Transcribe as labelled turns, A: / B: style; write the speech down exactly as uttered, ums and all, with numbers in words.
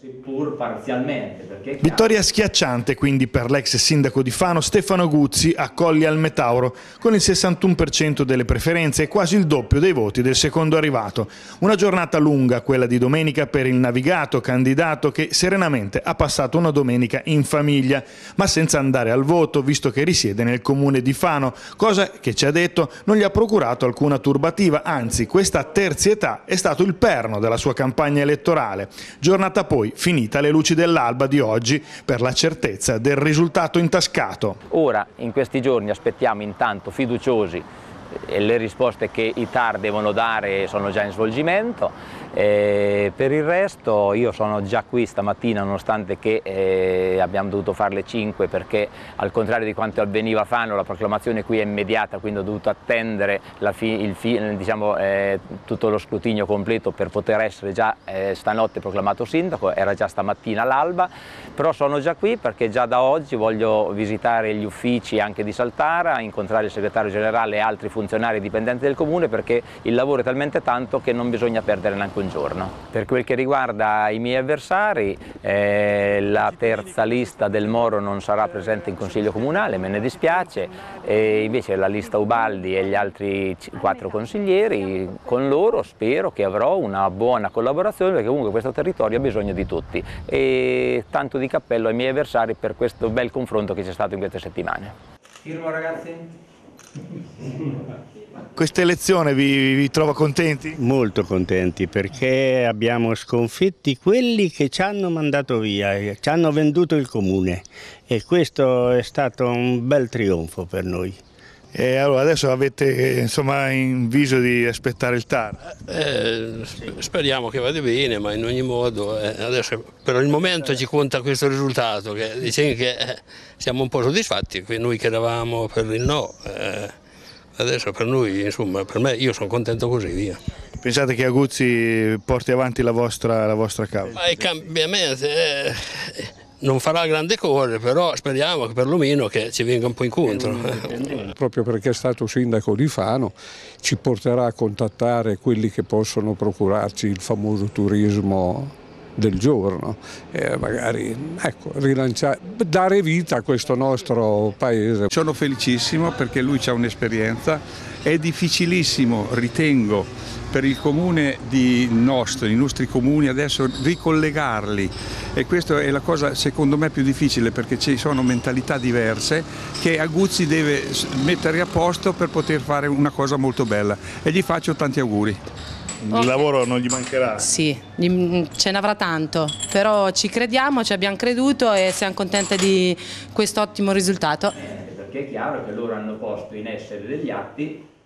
A: seppur parzialmente. Perché
B: Vittoria schiacciante quindi per l'ex sindaco di Fano Stefano Guzzi a Colli al Metauro, con il sessantuno per cento delle preferenze e quasi il doppio dei voti del secondo arrivato. Una giornata lunga, quella di domenica, per il navigato candidato che serenamente ha passato una domenica in famiglia, ma senza andare al voto, visto che risiede nel comune di Fano, cosa che, ci ha detto, non gli ha procurato alcuna turbativa, anzi questa terzietà è stato il perno della sua campagna elettorale. Giornata poi finita alle luci dell'alba di oggi per la certezza del risultato intascato.
C: Ora, in questi giorni, aspettiamo intanto fiduciosi e le risposte che i T A R devono dare sono già in svolgimento. E per il resto io sono già qui stamattina, nonostante che eh, abbiamo dovuto fare le cinque, perché al contrario di quanto avveniva a Fano la proclamazione qui è immediata, quindi ho dovuto attendere la fi, il fi, diciamo, eh, tutto lo scrutinio completo per poter essere già eh, stanotte proclamato sindaco. Era già stamattina all'alba, però sono già qui perché già da oggi voglio visitare gli uffici anche di Saltara, incontrare il segretario generale e altri funzionari dipendenti del comune, perché il lavoro è talmente tanto che non bisogna perdere neanche un giorno. Per quel che riguarda i miei avversari, eh, la terza lista del Moro non sarà presente in consiglio comunale, me ne dispiace, e invece la lista Ubaldi e gli altri quattro consiglieri, con loro spero che avrò una buona collaborazione, perché comunque questo territorio ha bisogno di tutti, e tanto di cappello ai miei avversari per questo bel confronto che c'è stato in queste settimane.
A: Firmo, ragazzi.
B: Questa elezione vi, vi trova contenti?
D: Molto contenti, perché abbiamo sconfitti quelli che ci hanno mandato via, ci hanno venduto il comune, e questo è stato un bel trionfo per noi.
B: E allora adesso avete insomma in viso di aspettare il T A R?
E: Eh, speriamo che vada bene, ma in ogni modo eh, adesso per il momento ci conta questo risultato, che diciamo che eh, siamo un po' soddisfatti, noi che eravamo per il no, eh, adesso per noi, insomma, per me, io sono contento così, via.
B: Pensate che Aguzzi porti avanti la vostra, la vostra causa?
E: Ma i cambiamenti eh, non farà grande cose, però speriamo che perlomeno che ci venga un po' incontro.
F: Proprio perché è stato sindaco di Fano ci porterà a contattare quelli che possono procurarci il famoso turismo del giorno, e magari ecco, rilanciare, dare vita a questo nostro paese.
G: Sono felicissimo perché lui ha un'esperienza, è difficilissimo, ritengo, per il comune di nostro, i nostri comuni adesso ricollegarli, e questa è la cosa secondo me più difficile, perché ci sono mentalità diverse che Aguzzi deve mettere a posto per poter fare una cosa molto bella, e gli faccio tanti auguri.
B: Il lavoro non gli mancherà?
H: Sì, ce ne avrà tanto, però ci crediamo, ci abbiamo creduto e siamo contenti di questo ottimo risultato.
A: Perché è chiaro che loro hanno posto in essere degli atti